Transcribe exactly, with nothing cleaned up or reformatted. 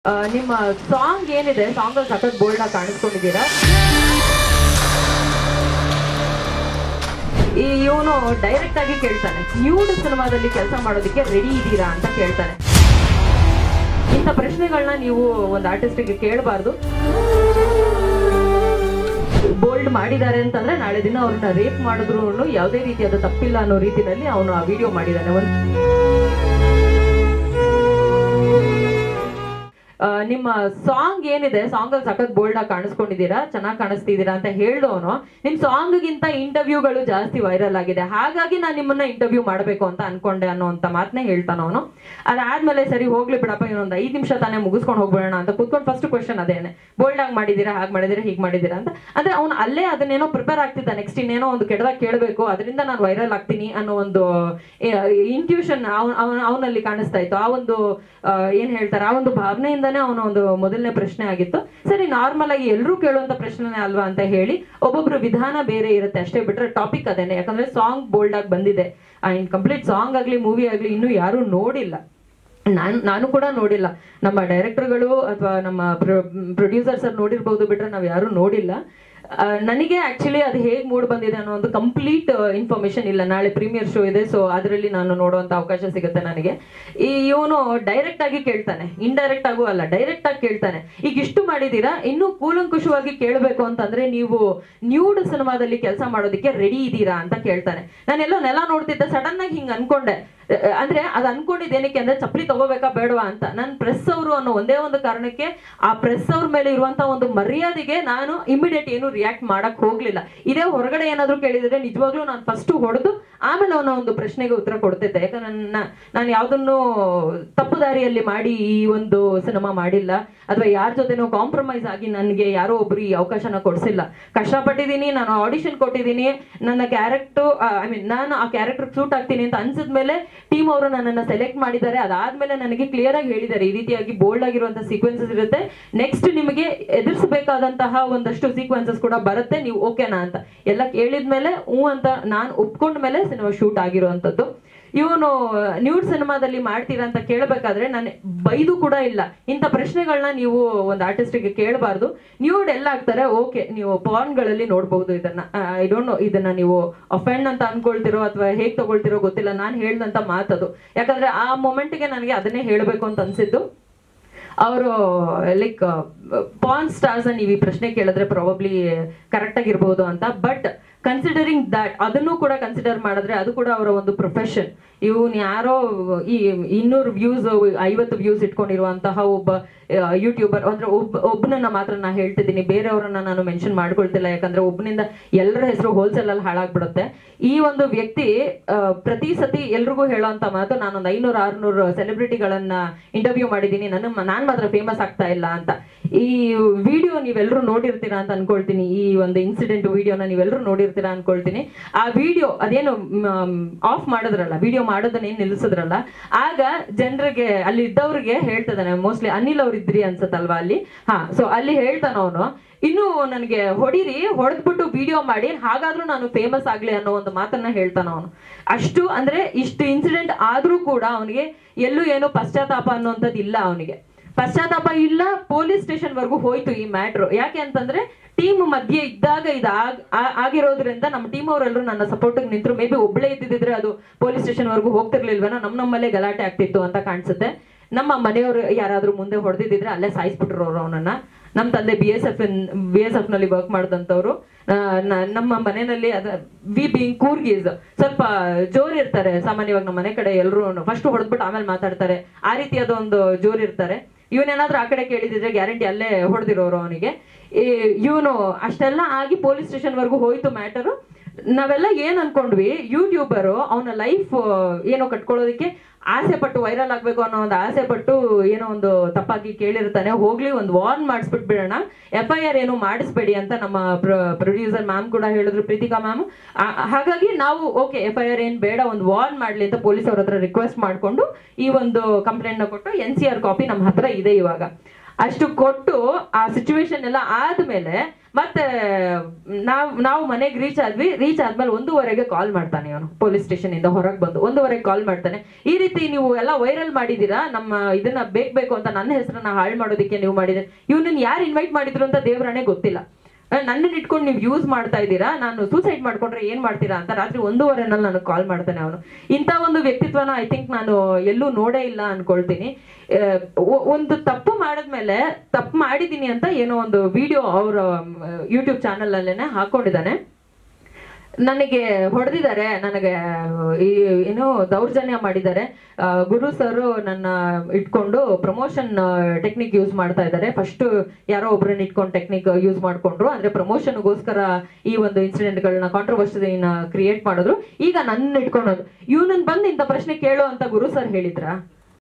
ನಿಮ್ಮ ಸಾಂಗ್ ಏನಿದೆ ಸಾಂಗ್ ಅಲ್ಲಿ ಸಖತ್ ಬೋಲ್ಡ್ ಆಗಿ ಕಾಣಿಸ್ಕೊಂಡಿದ್ದೀರಾ. ಈ ಇವನು ಡೈರೆಕ್ಟ್ ಆಗಿ ಕೇಳ್ತಾನೆ, ನ್ಯೂಡ್ ಸಿನಿಮಾದಲ್ಲಿ ಕೆಲಸ ಮಾಡೋದಕ್ಕೆ ರೆಡಿ ಇದ್ದೀರಾ ಅಂತ ಕೇಳ್ತಾನೆ. ಇಂಥ ಪ್ರಶ್ನೆಗಳನ್ನ ನೀವು ಒಂದು ಆರ್ಟಿಸ್ಟಿಗೆ ಕೇಳಬಾರ್ದು. ಬೋಲ್ಡ್ ಮಾಡಿದ್ದಾರೆ ಅಂತಂದ್ರೆ ನಾಳೆ ದಿನ ಅವ್ರನ್ನ ರೇಪ್ ಮಾಡಿದ್ರು ಯಾವುದೇ ರೀತಿಯಾದ ತಪ್ಪಿಲ್ಲ ಅನ್ನೋ ರೀತಿಯಲ್ಲಿ ಅವನು ಆ ವಿಡಿಯೋ ಮಾಡಿದ್ದಾನೆ. ಒಂದು ನಿಮ್ಮ ಸಾಂಗ್ ಏನಿದೆ ಸಾಂಗ್ ಅಲ್ಲಿ ಸಖತ್ ಬೋಲ್ಡ್ ಆಗಿ ಕಾಣಿಸ್ಕೊಂಡಿದ್ದೀರಾ, ಚೆನ್ನಾಗಿ ಕಾಣಿಸ್ತಿದ್ದೀರಾ ಅಂತ ಹೇಳ್ದವನು ನಿಮ್ ಸಾಂಗ್ ಗಿಂತ ಇಂಟರ್ವ್ಯೂಗಳು ಜಾಸ್ತಿ ವೈರಲ್ ಆಗಿದೆ, ಹಾಗಾಗಿ ನಾನು ನಿಮ್ಮನ್ನ ಇಂಟರ್ವ್ಯೂ ಮಾಡಬೇಕು ಅಂತ ಅನ್ಕೊಂಡೆ ಅನ್ನೋಂತ ಮಾತನ್ನೇ ಹೇಳ್ತಾನವನು. ಅದಾದ್ಮೇಲೆ ಸರಿ ಹೋಗ್ಲಿ ಬಿಡಪ್ಪ, ಇನ್ನೊಂದು ಐದು ನಿಮಿಷ ತಾನೇ ಮುಗಿಸ್ಕೊಂಡು ಹೋಗ್ಬೇಡ ಅಂತ ಕೂತ್ಕೊಂಡು ಫಸ್ಟ್ ಕ್ವಶನ್ ಅದೇನೆ, ಬೋಲ್ಡ್ ಆಗಿ ಮಾಡಿದೀರಾ, ಹಾಗೆ ಮಾಡಿದೀರಾ, ಹೀಗೆ ಮಾಡಿದೀರಾ ಅಂತ. ಅಂದ್ರೆ ಅವ್ನು ಅಲ್ಲೇ ಅದನ್ನೇನೋ ಪ್ರಿಪೇರ್ ಆಗ್ತಿದ್ದ, ನೆಕ್ಸ್ಟ್ ಇನ್ನೇನೋ ಒಂದು ಕೆಟ್ಟದಾಗ ಕೇಳಬೇಕು, ಅದರಿಂದ ನಾನು ವೈರಲ್ ಆಗ್ತೀನಿ ಅನ್ನೋ ಒಂದು ಇಂಟ್ಯೂಷನ್ ಅವನಲ್ಲಿ ಕಾಣಿಸ್ತಾ ಇತ್ತು. ಆ ಒಂದು ಏನ್ ಹೇಳ್ತಾರೆ, ಆ ಒಂದು ಭಾವನೆಯಿಂದಾನೇ ಅವನ ಒಂದು ಮೊದಲನೇ ಪ್ರಶ್ನೆ ಆಗಿತ್ತು. ಸರಿ, ನಾರ್ಮಲ್ ಆಗಿ ಎಲ್ಲರೂ ಕೇಳುವಂತ ಪ್ರಶ್ನೆ ಅಲ್ವಾ ಅಂತ ಹೇಳಿ ಒಬ್ಬೊಬ್ರು ವಿಧಾನ ಬೇರೆ ಇರುತ್ತೆ ಅಷ್ಟೇ, ಬಿಟ್ರೆ ಟಾಪಿಕ್ ಅದೇನೆ. ಯಾಕಂದ್ರೆ ಸಾಂಗ್ ಬೋಲ್ಡ್ ಆಗಿ ಬಂದಿದೆ, ಇನ್ ಕಂಪ್ಲೀಟ್ ಸಾಂಗ್ ಆಗ್ಲಿ ಮೂವಿ ಆಗ್ಲಿ ಇನ್ನೂ ಯಾರು ನೋಡಿಲ್ಲ, ನಾನು ನಾನು ಕೂಡ ನೋಡಿಲ್ಲ. ನಮ್ಮ ಡೈರೆಕ್ಟರ್ಗಳು ಅಥವಾ ನಮ್ಮ ಪ್ರೊಡ್ಯೂಸರ್ಸ್ ಅವ್ರು ನೋಡಿರ್ಬೋದು, ಬಿಟ್ರೆ ನಾವು ಯಾರು ನೋಡಿಲ್ಲ. ನನಗೆ ಆಕ್ಚುಲಿ ಅದು ಹೇಗೆ ಮೂಡ್ ಬಂದಿದೆ ಅನ್ನೋ ಒಂದು ಕಂಪ್ಲೀಟ್ ಇನ್ಫಾರ್ಮೇಶನ್ ಇಲ್ಲ. ನಾಳೆ ಪ್ರೀಮಿಯರ್ ಶೋ ಇದೆ, ಸೊ ಅದರಲ್ಲಿ ನಾನು ನೋಡುವಂತ ಅವಕಾಶ ಸಿಗುತ್ತೆ ನನಗೆ. ಈ ಇವನು ಡೈರೆಕ್ಟ್ ಆಗಿ ಕೇಳ್ತಾನೆ, ಇಂಡೈರೆಕ್ಟ್ ಆಗೂ ಅಲ್ಲ, ಡೈರೆಕ್ಟ್ ಆಗಿ ಕೇಳ್ತಾನೆ, ಈಗ ಇಷ್ಟು ಮಾಡಿದೀರಾ, ಇನ್ನೂ ಕೂಲಂಕುಷವಾಗಿ ಕೇಳಬೇಕು ಅಂತಂದ್ರೆ ನೀವು ನ್ಯೂಡ್ ಸಿನಿಮಾದಲ್ಲಿ ಕೆಲಸ ಮಾಡೋದಕ್ಕೆ ರೆಡಿ ಇದ್ದೀರಾ ಅಂತ ಕೇಳ್ತಾನೆ. ನಾನೆಲ್ಲೋ ನೆಲ ನೋಡ್ತಿದ್ದೆ, ಸಡನ್ ಆಗಿ ಹಿಂಗ್ ಅನ್ಕೊಂಡೆ. ಅಂದ್ರೆ ಅದು ಅನ್ಕೊಂಡಿದ್ದೇನಕ್ಕೆ ಅಂದ್ರೆ ಚಪ್ಪಲಿ ತಗೋಬೇಕಾ ಬೇಡವಾ ಅಂತ. ನಾನು ಪ್ರೆಸ್ ಅವರು ಅನ್ನೋ ಒಂದೇ ಒಂದು ಕಾರಣಕ್ಕೆ ಆ ಪ್ರೆಸ್ ಅವ್ರ ಮೇಲೆ ಇರುವಂತ ಒಂದು ಮರ್ಯಾದೆಗೆ ನಾನು ಇಮಿಡಿಯೇಟ್ ಏನು ರಿಯಾಕ್ಟ್ ಮಾಡಕ್ ಹೋಗ್ಲಿಲ್ಲ. ಇದೇ ಹೊರಗಡೆ ಏನಾದ್ರು ಕೇಳಿದ್ರೆ ನಿಜವಾಗ್ಲೂ ನಾನು ಫಸ್ಟ್ ಹೊಡೆದು ಆಮೇಲೆ ಅವನ ಒಂದು ಪ್ರಶ್ನೆಗೆ ಉತ್ತರ ಕೊಡ್ತಿದ್ದೆ. ಯಾಕಂದ್ರೆ ನನ್ನ ನಾನು ಯಾವ್ದನ್ನು ತಪ್ಪು ದಾರಿಯಲ್ಲಿ ಮಾಡಿ ಈ ಒಂದು ಸಿನಿಮಾ ಮಾಡಿಲ್ಲ, ಅಥವಾ ಯಾರ ಜೊತೆನೋ ಕಾಂಪ್ರಮೈಸ್ ಆಗಿ ನನಗೆ ಯಾರೋ ಒಬ್ರು ಈ ಅವಕಾಶನ ಕೊಡ್ಸಿಲ್ಲ. ಕಷ್ಟಪಟ್ಟಿದ್ದೀನಿ, ನಾನು ಆಡಿಷನ್ ಕೊಟ್ಟಿದ್ದೀನಿ, ನನ್ನ ಕ್ಯಾರೆಕ್ಟರ್ ಐ ಮೀನ್ ನಾನು ಆ ಕ್ಯಾರೆಕ್ಟರ್ ಸೂಟ್ ಆಗ್ತೀನಿ ಅಂತ ಅನ್ಸಿದ್ಮೇಲೆ ಟೀಮ್ ಅವರು ನನ್ನನ್ನ ಸೆಲೆಕ್ಟ್ ಮಾಡಿದ್ದಾರೆ. ಅದಾದ್ಮೇಲೆ ನನಗೆ ಕ್ಲಿಯರ್ ಆಗಿ ಹೇಳಿದ್ದಾರೆ, ಈ ರೀತಿಯಾಗಿ ಬೋಲ್ಡ್ ಆಗಿರುವಂತಹ ಸೀಕ್ವೆನ್ಸಸ್ ಇರುತ್ತೆ, ನೆಕ್ಸ್ಟ್ ನಿಮಗೆ ಎದುರಿಸಬೇಕಾದಂತಹ ಒಂದಷ್ಟು ಸೀಕ್ವೆನ್ಸಸ್ ಕೂಡ ಬರುತ್ತೆ, ನೀವು ಓಕೆನಾ ಅಂತ ಎಲ್ಲ ಕೇಳಿದ್ಮೇಲೆ ಹ್ಞೂ ಅಂತ ನಾನು ಒಪ್ಕೊಂಡ ಮೇಲೆ ಸಿನಿಮಾ ಶೂಟ್ ಆಗಿರುವಂತದ್ದು. ಇವನು ನ್ಯೂಡ್ ಸಿನಿಮಾದಲ್ಲಿ ಮಾಡ್ತೀರಾ ಅಂತ ಕೇಳಬೇಕಾದ್ರೆ ನಾನು ಬೈದು ಕೂಡ ಇಲ್ಲ. ಇಂಥ ಪ್ರಶ್ನೆಗಳನ್ನ ನೀವು ಒಂದು ಆರ್ಟಿಸ್ಟಿಗೆ ಕೇಳಬಾರ್ದು. ನ್ಯೂಡ್ ಎಲ್ಲ ಆಗ್ತಾರೆ, ಓಕೆ, ನೀವು ಪಾರ್ನ್ಗಳಲ್ಲಿ ನೋಡ್ಬಹುದು ಇದನ್ನ, ಐ ಡೋಂಟ್ ನೋ ಇದನ್ನ ನೀವು ಅಫೆಂಡ್ ಅಂತ ಅನ್ಕೊಳ್ತಿರೋ ಅಥವಾ ಹೇಗೆ ತಗೊಳ್ತಿರೋ ಗೊತ್ತಿಲ್ಲ, ನಾನು ಹೇಳ್ದಂತ ಮಾತದು. ಯಾಕಂದ್ರೆ ಆ ಮೊಮೆಂಟ್ಗೆ ನನಗೆ ಅದನ್ನೇ ಹೇಳಬೇಕು ಅಂತ ಅನ್ಸಿದ್ದು. ಅವರು ಲೈಕ್ ಪಾರ್ನ್ ಸ್ಟಾರ್ಸ್ ನೀವು ಈ ಪ್ರಶ್ನೆ ಕೇಳಿದ್ರೆ ಪ್ರಾಬಬ್ಲಿ ಕರೆಕ್ಟ್ ಆಗಿರ್ಬೋದು ಅಂತ, ಬಟ್ ಕನ್ಸಿಡರಿಂಗ್ ದಟ್ ಅದನ್ನು ಕೂಡ ಕನ್ಸಿಡರ್ ಮಾಡಿದ್ರೆ ಅದು ಕೂಡ ಅವರ ಒಂದು ಪ್ರೊಫೆಷನ್. ಇವನ್ ಯಾರೋ ಈ ಇನ್ನೂರು ವ್ಯೂಸ್ ಐವತ್ತು ವ್ಯೂಸ್ ಇಟ್ಕೊಂಡಿರುವಂತಹ ಒಬ್ಬ ಯೂಟ್ಯೂಬರ್ ಅಂದ್ರೆ ಒಬ್ಬ ಒಬ್ಬನನ್ನ ಮಾತ್ರ ನಾ ಹೇಳ್ತಿದ್ದೀನಿ, ಬೇರೆಯವರನ್ನ ನಾನು ಮೆನ್ಷನ್ ಮಾಡ್ಕೊಳ್ತಿಲ್ಲ. ಯಾಕಂದ್ರೆ ಒಬ್ಬನಿಂದ ಎಲ್ಲರ ಹೆಸರು ಹೋಲ್ಸೇಲ್ ಅಲ್ಲಿ ಹಾಳಾಗ್ಬಿಡುತ್ತೆ. ಈ ಒಂದು ವ್ಯಕ್ತಿ ಪ್ರತಿ ಸತಿ ಎಲ್ರಿಗೂ ಹೇಳೋಂತ ಮಾತು, ನಾನೊಂದು ಐನೂರು ಆರ್ನೂರು ಸೆಲೆಬ್ರಿಟಿಗಳನ್ನ ಇಂಟರ್ವ್ಯೂ ಮಾಡಿದ್ದೀನಿ, ನನ್ನ ನಾನ್ ಮಾತ್ರ ಫೇಮಸ್ ಆಗ್ತಾ ಇಲ್ಲ ಅಂತ. ಈ ವಿಡಿಯೋ ನೀವೆಲ್ಲರೂ ನೋಡಿರ್ತೀರಾ ಅಂತ ಅನ್ಕೊಳ್ತೀನಿ, ಈ ಒಂದು ಇನ್ಸಿಡೆಂಟ್ ವಿಡಿಯೋನ ನೀವೆಲ್ಲರೂ ನೋಡಿರ್ತೀರಾ ಅನ್ಕೊಳ್ತೀನಿ. ಆ ವಿಡಿಯೋ ಅದೇನು ಆಫ್ ಮಾಡಿದ್ರಲ್ಲ, ವಿಡಿಯೋ ಮಾಡೋದನ್ನ ಏನ್ ನಿಲ್ಲಿಸಿದ್ರಲ್ಲ, ಆಗ ಜನರಿಗೆ ಅಲ್ಲಿ ಇದ್ದವ್ರಿಗೆ ಹೇಳ್ತಿದ್ದಾನೆ, ಮೋಸ್ಟ್ಲಿ ಅನಿಲ್ ಅವ್ರು ಇದ್ರಿ ಅನ್ಸತ್ತಲ್ವಾ ಅಲ್ಲಿ, ಹಾ ಸೊ ಅಲ್ಲಿ ಹೇಳ್ತಾನ ಅವನು, ಇನ್ನು ನನಗೆ ಹೊಡಿರಿ, ಹೊಡೆದ್ಬಿಟ್ಟು ವಿಡಿಯೋ ಮಾಡಿ, ಹಾಗಾದ್ರೂ ನಾನು ಫೇಮಸ್ ಆಗ್ಲಿ ಅನ್ನೋ ಒಂದು ಮಾತನ್ನ ಹೇಳ್ತಾನ ಅವನು. ಅಷ್ಟು ಅಂದ್ರೆ ಇಷ್ಟು ಇನ್ಸಿಡೆಂಟ್ ಆದ್ರೂ ಕೂಡ ಅವನಿಗೆ ಎಲ್ಲೂ ಏನೋ ಪಶ್ಚಾತ್ತಾಪ ಅನ್ನೋಂಥದ್ದು ಇಲ್ಲ, ಅವನಿಗೆ ಪಶ್ಚಾತ್ತಾಪ ಇಲ್ಲ. ಪೊಲೀಸ್ ಸ್ಟೇಷನ್ ವರ್ಗೂ ಹೋಯ್ತು ಈ ಮ್ಯಾಟ್ರು. ಯಾಕೆ ಅಂತಂದ್ರೆ ಟೀಮ್ ಮಧ್ಯೆ ಇದ್ದಾಗ ಇದು ಆಗಿರೋದ್ರಿಂದ ನಮ್ಮ ಟೀಮ್ ಅವರೆಲ್ಲರೂ ನನ್ನ ಸಪೋರ್ಟ್ ನಿಂತರು. ಮೇ ಬಿ ಒಬ್ಳೆ ಇದ್ದಿದ್ರೆ ಅದು ಪೊಲೀಸ್ ಸ್ಟೇಷನ್ ವರ್ಗೂ ಹೋಗ್ತಿರ್ಲಿಲ್ವೇನೋ, ನಮ್ ನಮ್ಮಲ್ಲೇ ಗಲಾಟೆ ಆಗ್ತಿತ್ತು ಅಂತ ಕಾಣಿಸುತ್ತೆ. ನಮ್ಮ ಮನೆಯವರು ಯಾರಾದ್ರೂ ಮುಂದೆ ಹೊಡೆದಿದ್ರೆ ಅಲ್ಲೇ ಸಾಯಿಸ್ಬಿಟ್ರು ಅವ್ರು ಅವನನ್ನ. ನಮ್ಮ ತಂದೆ B S F B S F ನಲ್ಲಿ ವರ್ಕ್ ಮಾಡಿದಂಥವ್ರು. ನಮ್ಮ ಮನೆಯಲ್ಲಿ ಅದ ವಿ ಬೀಂಗ್ ಕೂರ್ಗೀಸ್ ಸ್ವಲ್ಪ ಜೋರ್ ಇರ್ತಾರೆ ಸಾಮಾನ್ಯವಾಗಿ. ನಮ್ಮ ಮನೆ ಕಡೆ ಎಲ್ಲರೂ ಫಸ್ಟ್ ಹೊಡೆದ್ಬಿಟ್ಟು ಆಮೇಲೆ ಮಾತಾಡ್ತಾರೆ, ಆ ರೀತಿಯಾದ ಒಂದು ಜೋರ್ ಇರ್ತಾರೆ. ಇವನೇನಾದ್ರೂ ಆ ಕಡೆ ಕೇಳಿದಿದ್ರೆ ಗ್ಯಾರಂಟಿ ಅಲ್ಲೇ ಹೊಡೆದಿರೋರು ಅವನಿಗೆ. ಇವನು ಅಷ್ಟೆಲ್ಲ ಆಗಿ ಪೊಲೀಸ್ ಸ್ಟೇಷನ್ ವರ್ಗೂ ಹೋಯ್ತು ಮ್ಯಾಟರು. ನಾವೆಲ್ಲ ಏನ್ ಅನ್ಕೊಂಡ್ವಿ, ಯೂಟ್ಯೂಬರು ಅವನ ಲೈಫ್ ಏನೋ ಕಟ್ಕೊಳ್ಳೋದಕ್ಕೆ ಆಸೆ ಪಟ್ಟು ವೈರಲ್ ಆಗ್ಬೇಕು ಅನ್ನೋ ಒಂದು ಆಸೆ ಪಟ್ಟು ಏನೋ ಒಂದು ತಪ್ಪಾಗಿ ಕೇಳಿರ್ತಾನೆ, ಹೋಗ್ಲಿ ಒಂದು ವಾರ್ನ್ ಮಾಡಿಸ್ಬಿಟ್ಟು ಬಿಡೋಣ, ಎಫ್ ಐ ಆರ್ ಏನು ಮಾಡಿಸ್ಬೇಡಿ ಅಂತ ನಮ್ಮ ಪ್ರೊಡ್ಯೂಸರ್ ಮ್ಯಾಮ್ ಕೂಡ ಹೇಳಿದ್ರು, ಪ್ರೀತಿಕಾ ಮ್ಯಾಮ್. ಹಾಗಾಗಿ ನಾವು ಓಕೆ ಎಫ್ ಐ ಆರ್ ಏನ್ ಬೇಡ, ಒಂದು ವಾರ್ನ್ ಮಾಡ್ಲಿ ಅಂತ ಪೊಲೀಸ್ ಅವ್ರ ಹತ್ರ ರಿಕ್ವೆಸ್ಟ್ ಮಾಡ್ಕೊಂಡು ಈ ಒಂದು ಕಂಪ್ಲೇಂಟ್ ನ ಕೊಟ್ಟು ಎನ್ ಸಿ ಆರ್ ಕಾಪಿ ನಮ್ಮ ಹತ್ರ ಇದೆ ಇವಾಗ. ಅಷ್ಟು ಕೊಟ್ಟು ಆ ಸಿಚುವೇಶನ್ ಎಲ್ಲ ಆದ್ಮೇಲೆ ಮತ್ತೆ ನಾವ್ ನಾವು ಮನೆಗೆ ರೀಚ್ ಆದ್ವಿ. ರೀಚ್ ಆದ್ಮೇಲೆ ಒಂದೂವರೆಗೆ ಕಾಲ್ ಮಾಡ್ತಾನೆ ಅವನು, ಪೊಲೀಸ್ ಸ್ಟೇಷನ್ ಇಂದ ಹೊರಗೆ ಬಂದು ಒಂದೂವರೆಗೆ ಕಾಲ್ ಮಾಡ್ತಾನೆ. ಈ ರೀತಿ ನೀವು ಎಲ್ಲ ವೈರಲ್ ಮಾಡಿದೀರಾ, ನಮ್ಮ ಇದನ್ನ ಬೇಕು ಬೇಕು ಅಂತ ನನ್ನ ಹೆಸರನ್ನ ಹಾಳು ಮಾಡೋದಕ್ಕೆ ನೀವು ಮಾಡಿದ್ರೆ, ಇವ್ನನ್ನ ಯಾರು ಇನ್ವೈಟ್ ಮಾಡಿದ್ರು ಅಂತ ದೇವ್ರನೇ ಗೊತ್ತಿಲ್ಲ, ನನ್ನನ್ನು ಇಟ್ಕೊಂಡು ನೀವು ಯೂಸ್ ಮಾಡ್ತಾ ಇದ್ದೀರಾ, ನಾನು ಸೂಸೈಡ್ ಮಾಡ್ಕೊಂಡ್ರೆ ಏನ್ ಮಾಡ್ತೀರಾ ಅಂತ ರಾತ್ರಿ ಒಂದೂವರೆನಲ್ಲಿ ನನಗೆ ಕಾಲ್ ಮಾಡ್ತಾನೆ ಅವನು. ಇಂಥ ಒಂದು ವ್ಯಕ್ತಿತ್ವನ ಐ ಥಿಂಕ್ ನಾನು ಎಲ್ಲೂ ನೋಡೇ ಇಲ್ಲ ಅನ್ಕೊಳ್ತೀನಿ. ಒಂದು ತಪ್ಪು ಮಾಡಿದ್ಮೇಲೆ ತಪ್ಪು ಮಾಡಿದೀನಿ ಅಂತ ಏನೋ ಒಂದು ವಿಡಿಯೋ ಅವ್ರ ಯೂಟ್ಯೂಬ್ ಚಾನಲ್ ಅಲ್ಲೇನೆ ಹಾಕೊಂಡಿದ್ದಾನೆ. ನನಗೆ ಹೊಡೆದಿದ್ದಾರೆ, ನನಗೆ ಏನೋ ದೌರ್ಜನ್ಯ ಮಾಡಿದ್ದಾರೆ. ಗುರು ಸರ್ ನನ್ನ ಇಟ್ಕೊಂಡು ಪ್ರಮೋಷನ್ ಟೆಕ್ನಿಕ್ ಯೂಸ್ ಮಾಡ್ತಾ ಇದ್ದಾರೆ. ಫಸ್ಟ್ ಯಾರೋ ಒಬ್ರನ್ನ ಇಟ್ಕೊಂಡು ಟೆಕ್ನಿಕ್ ಯೂಸ್ ಮಾಡ್ಕೊಂಡ್ರು, ಅಂದ್ರೆ ಪ್ರಮೋಷನ್ಗೋಸ್ಕರ ಈ ಒಂದು ಇನ್ಸಿಡೆಂಟ್ಗಳನ್ನ ಕಾಂಟ್ರವರ್ಸಿನ ಕ್ರಿಯೇಟ್ ಮಾಡಿದ್ರು. ಈಗ ನನ್ನ ಇಟ್ಕೊಳೋದು, ಇವನನ್ನ ಬಂದು ಇಂಥ ಪ್ರಶ್ನೆ ಕೇಳೋ ಅಂತ ಗುರು ಸರ್ ಹೇಳಿದ್ರ?